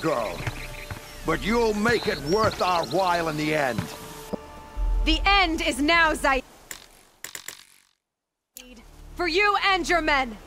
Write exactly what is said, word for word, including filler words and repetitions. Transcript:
girl. But you'll make it worth our while in the end. The end is now, Zaid. For you and your men.